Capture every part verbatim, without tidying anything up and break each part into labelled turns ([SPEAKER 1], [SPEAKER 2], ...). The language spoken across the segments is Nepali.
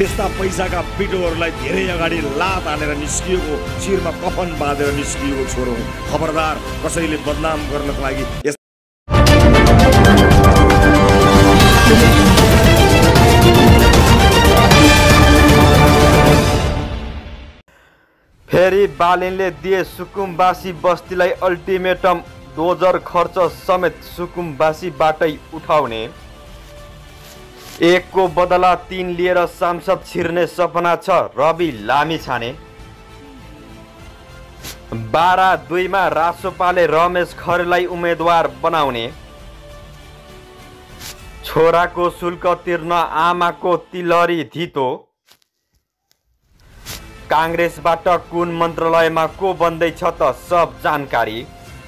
[SPEAKER 1] त्यस्ता पैसाका पिटोहरूलाई धेरै अगाडि लात हानेर निस्किएको, शिरमा कफन बाँधेर निस्किएको छोरो हुँ। खबरदार, कसैले बदनाम गर्नको लागि यस
[SPEAKER 2] फेरि बालिनले दिए सुकुम्बासी बस्तीलाई अल्टिमेटम, डोजर खर्च समेत सुकुम्बासीबाटै उठाउने। एकको बदला तीन लिएर सांसद छिर्ने सपना छ रवि लामिछाने। बाह्र दुईमा रासोपाले रमेश खरेललाई उम्मेदवार बनाउने। छोराको शुल्क तिर्न आमाको तिलहरी धितो। काङ्ग्रेसबाट कुन मन्त्रालयमा को बन्दैछ त सब जानकारी।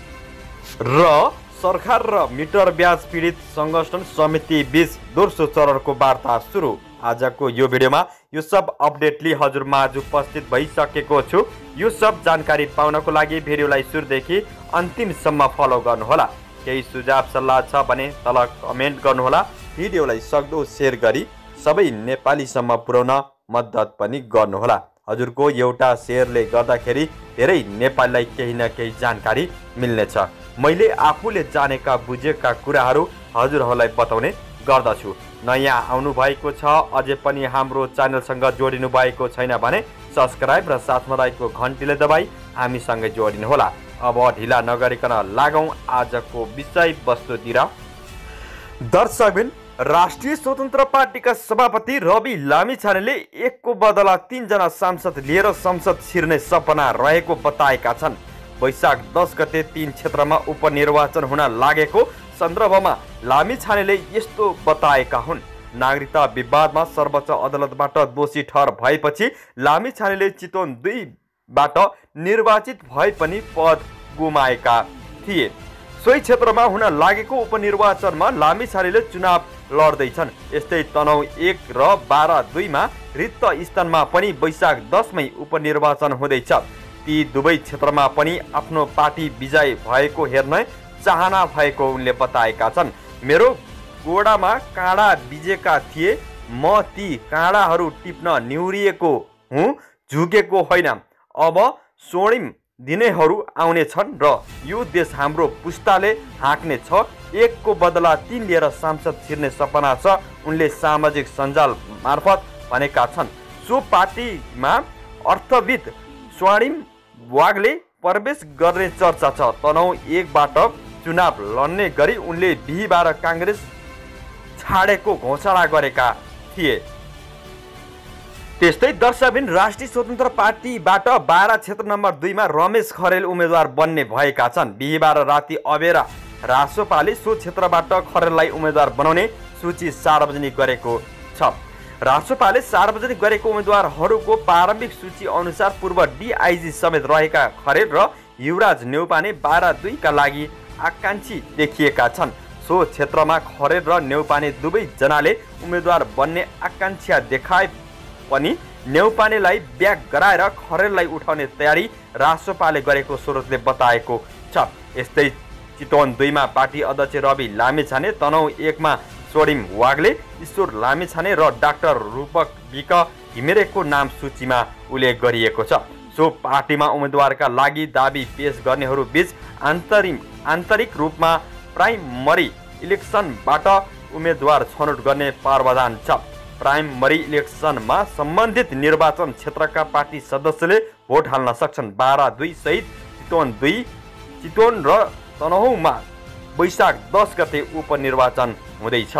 [SPEAKER 2] र सरकार र मिटर ब्याज पीडित संगठन समिति बीच दोस्रो चरणको वार्ता सुरु। आजको यो भिडियोमा यो सब अपडेट लिई हजुरमाझ उपस्थित भइसकेको छु। यो सब जानकारी पाउनको लागि भिडियोलाई सुरुदेखि अन्तिमसम्म फलो गर्नुहोला। केही सुझाव सल्लाह छ भने तल कमेन्ट गर्नुहोला। भिडियोलाई सक्दो सेयर गरी सबै नेपालीसम्म पुर्याउन मद्दत पनि गर्नुहोला। हजुरको एउटा सेयरले गर्दाखेरि धेरै नेपालीलाई केही न केही जानकारी मिल्नेछ। मैले आफूले जानेका बुझेका कुराहरू हजुरहरूलाई बताउने गर्दछु। नयाँ आउनुभएको छ, अझै पनि हाम्रो च्यानलसँग जोडिनु भएको छैन भने सब्सक्राइब र साथमा रहेको घन्टीले दबाई हामीसँगै जोडिनुहोला। अब ढिला नगरिकन लागौँ आजको विषयवस्तुतिर। दर्शकबिन, राष्ट्रिय स्वतन्त्र पार्टीका सभापति रवि लामिछानेले एकको बदला तीनजना सांसद लिएर संसद छिर्ने सपना रहेको बताएका छन्। वैशाख दस गते तीन क्षेत्रमा उपनिर्वाचन हुन लागेको सन्दर्भमा लामिछानेले यस्तो बताएका हुन्। नागरिकता विवादमा सर्वोच्च अदालतबाट दोषी ठहर भएपछि लामिछानेले चितवन दुईबाट निर्वाचित भए पनि पद गुमाएका थिए। सोही क्षेत्रमा हुन लागेको उपनिर्वाचनमा लामिछानेले चुनाव लड्दैछन्। यस्तै तनहुँ एक र बाह्र दुईमा रिक्त स्थानमा पनि वैशाख दसमै उपनिर्वाचन हुँदैछ। ती दुवै क्षेत्रमा पनि आफ्नो पार्टी विजय भएको हेर्न चाहना भएको उनले बताएका छन्। मेरो गोडामा काँडा बिजेका थिए, म ती काँडाहरू टिप्न निहुरिएको हुँ, झुकेको होइन। अब स्वर्णिम दिनेहरू आउने छन् र यो देश हाम्रो पुस्ताले हाँक्ने छ। एकको बदला तीन लिएर सांसद छिर्ने सपना छ, उनले सामाजिक सञ्जाल मार्फत भनेका छन्। सो पार्टीमा अर्थविद स्वर्णिम वागले प्रवेश गर्ने चर्चा छ। तनहुँ एकबाट चुनाव लड्ने गरी उनले बिहिबार काङ्ग्रेस छाडेको घोषणा गरेका थिए। त्यस्तै दर्शकबिन, राष्ट्रिय स्वतन्त्र पार्टीबाट बाह्र क्षेत्र नम्बर दुईमा रमेश खरेल उम्मेदवार बन्ने भएका छन्। बिहिबार राति अबेर रासोपाले सो क्षेत्रबाट खरेललाई उम्मेदवार बनाउने सूची सार्वजनिक गरेको छ। रासोपाले सार्वजनिक गरेको उम्मेदवारहरूको प्रारम्भिक सूची अनुसार पूर्व डिआइजी समेत रहेका खरेल र युवराज न्यौपाने बाह्र दुईका लागि आकाङ्क्षी देखिएका छन्। सो क्षेत्रमा खरेल र न्यौपाने दुवैजनाले उम्मेदवार बन्ने आकाङ्क्षा देखाए पनि न्यौपानेलाई ब्याक गराएर खरेललाई उठाउने तयारी रासोपाले गरेको स्रोतले बताएको छ। यस्तै चितवन दुईमा पार्टी अध्यक्ष रवि लामिछाने, तनहुँ एकमा स्वर्णिम वागले, ईश्वर लामिछाने र डाक्टर रूपक विक घिमिरेको नाम सूचीमा उल्लेख गरिएको छ। सो पार्टीमा उम्मेदवारका लागि दाबी पेश गर्नेहरू बीच आन्तरिक आन्तरिक रूपमा प्राइमरी इलेक्सनबाट उम्मेदवार छनौट गर्ने प्रावधान छ। प्राइमरी इलेक्सनमा सम्बन्धित निर्वाचन क्षेत्रका पार्टी सदस्यले भोट हाल्न सक्छन्। बाह्र दुई सहित चितवन दुई, चितवन र तनहुँमा वैशाख दस गते उपनिर्वाचन हुँदैछ।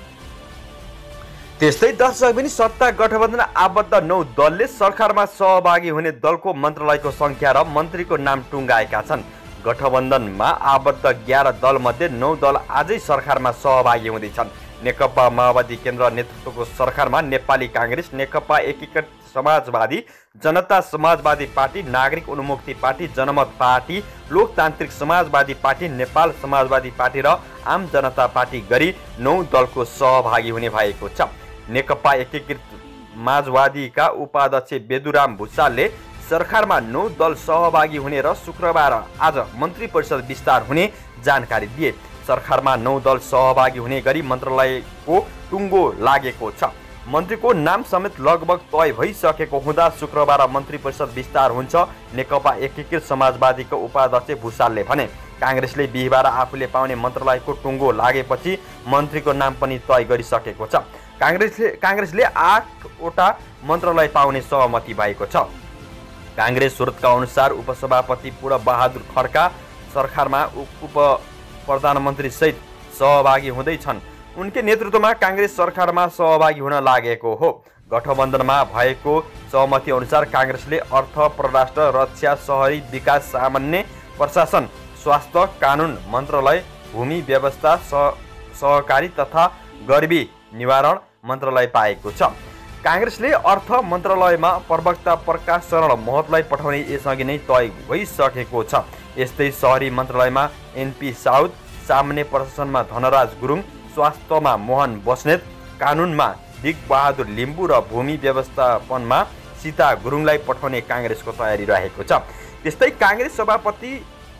[SPEAKER 2] त्यस्तै दर्शकबिन, सत्ता गठबन्धन आबद्ध नौ दलले सरकारमा सहभागी हुने दलको मन्त्रालयको संख्या र मन्त्रीको नाम टुङ्गाएका छन्। गठबन्धनमा आबद्ध एघार दल मध्ये नौ दल आजै सरकारमा सहभागी हुँदैछन्। नेकपा माओवादी केन्द्र नेतृत्वको सरकारमा नेपाली काङ्ग्रेस, नेकपा एकीकृत समाजवादी, जनता समाजवादी पार्टी, नागरिक उन्मुक्ति पार्टी, जनमत पार्टी, लोकतान्त्रिक समाजवादी पार्टी, नेपाल समाजवादी पार्टी र आम जनता पार्टी गरी नौ दलको सहभागी हुने भएको छ। नेकपा एकीकृत समाजवादीका उपाध्यक्ष बेदुराम भुसालले सरकारमा नौ दल सहभागी हुने र शुक्रबार आज मन्त्री परिषद विस्तार हुने जानकारी दिए। सरकारमा नौ दल सहभागी हुने गरी मन्त्रालयको टुङ्गो लागेको छ। मन्त्रीको नाम समेत लगभग तय भइसकेको हुँदा शुक्रबार मन्त्री परिषद विस्तार हुन्छ। नेकपा एकीकृत समाजवादीको उपाध्यक्ष भुसालले भने काङ्ग्रेसले बिहिबार आफूले पाउने मन्त्रालयको टुङ्गो लागेपछि मन्त्रीको नाम पनि तय गरिसकेको छ। काङ्ग्रेसले काङ्ग्रेसले आठवटा मन्त्रालय पाउने सहमति भएको छ। काङ्ग्रेस स्रोतका अनुसार उपसभापति पूर्ण बहादुर खड्का सरकारमा उप प्रधानमन्त्री सहित सहभागी हुँदैछन्। उनकै नेतृत्वमा काङ्ग्रेस सरकारमा सहभागी हुन लागेको हो। गठबन्धनमा भएको सहमति अनुसार काङ्ग्रेसले अर्थ, परराष्ट्र, रक्षा, शहरी विकास, सामान्य प्रशासन, स्वास्थ्य, कानुन मन्त्रालय, भूमि व्यवस्था, सहकारी तथा गरिबी निवारण मन्त्रालय पाएको छ। काङ्ग्रेसले अर्थ मन्त्रालयमा प्रवक्ता प्रकाश शरण महतलाई पठाउने यसअघि नै तय भइसकेको छ। यस्तै शहरी मन्त्रालयमा एनपी साउद, सामान्य प्रशासनमा धनराज गुरुङ, स्वास्थ्यमा मोहन बस्नेत, कानुनमा दिगबहादुर लिम्बू र भूमि व्यवस्थापनमा सीता गुरुङलाई पठाउने काङ्ग्रेसको तयारी रहेको छ। त्यस्तै काङ्ग्रेस सभापति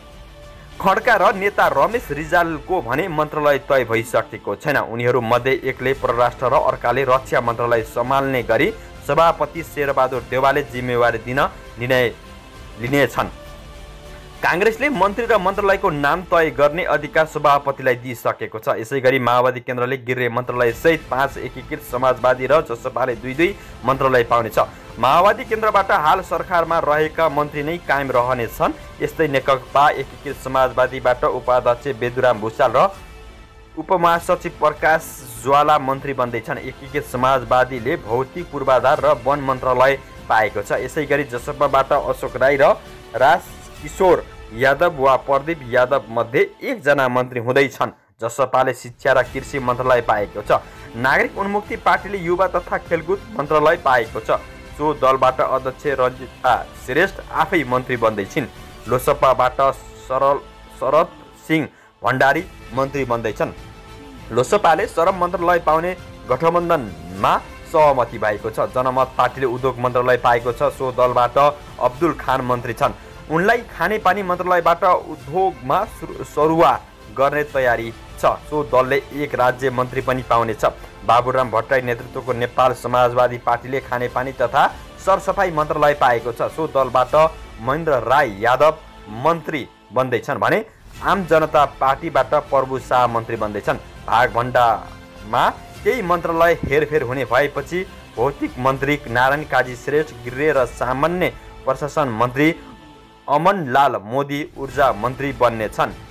[SPEAKER 2] खड्का र नेता रमेश रिजालको भने मन्त्रालय तय भइसकेको छैन। उनीहरू मध्ये एकले परराष्ट्र र अर्काले रक्षा मन्त्रालय सम्हाल्ने गरी सभापति शेरबहादुर देवालले जिम्मेवारी दिन निर्णय लिनेछन्। काङ्ग्रेसले मन्त्री र मन्त्रालयको नाम तय गर्ने अधिकार सभापतिलाई दिइसकेको छ। यसैगरी माओवादी केन्द्रले गृह मन्त्रालय सहित पाँच एकीकृत समाजवादी र जसपाले दुई दुई मन्त्रालय पाउनेछ। माओवादी केन्द्रबाट हाल सरकारमा रहेका मन्त्री नै कायम रहनेछन्। यस्तै नेकपा एकीकृत समाजवादीबाट उपाध्यक्ष बेदुराम भुसाल र उपमहासचिव प्रकाश ज्वाला मन्त्री बन्दैछन्। एकीकृत समाजवादीले भौतिक पूर्वाधार र वन मन्त्रालय पाएको छ। यसैगरी जसपाबाट अशोक राई र राजकिशोर यादव वा प्रदीप यादव मध्ये एकजना मन्त्री हुँदैछन्। जसपाले शिक्षा र कृषि मन्त्रालय पाएको छ। नागरिक उन्मुक्ति पार्टीले युवा तथा खेलकुद मन्त्रालय पाएको छ। सो दलबाट अध्यक्ष रञ्जिता श्रेष्ठ आफै मन्त्री बन्दैछिन्। लोसपाबाट सरल शरद सिंह भण्डारी मन्त्री बन्दैछन्। लोसपाले श्रम मन्त्रालय पाउने गठबन्धनमा सहमति भएको छ। जनमत पार्टीले उद्योग मन्त्रालय पाएको छ। सो दलबाट अब्दुल खान मन्त्री छन्। उनलाई खानेपानी मन्त्रालयबाट उद्योगमा सरुवा गर्ने तयारी छ। सो दलले एक राज्य मन्त्री पनि पाउनेछ। बाबुराम भट्टराई नेतृत्वको नेपाल समाजवादी पार्टीले खानेपानी तथा सरसफाई मन्त्रालय पाएको छ। सो दलबाट महेन्द्र राई यादव मन्त्री बन्दैछन् भने आम जनता पार्टीबाट प्रभु शाह मन्त्री बन्दैछन्। भागभण्डामा केही मन्त्रालय हेरफेर हुने भएपछि भौतिक मन्त्री नारायण काजी श्रेष्ठ, गृह र सामान्य प्रशासन मन्त्री अमनलाल मोदी ऊर्जा मन्त्री बन्नेछन्।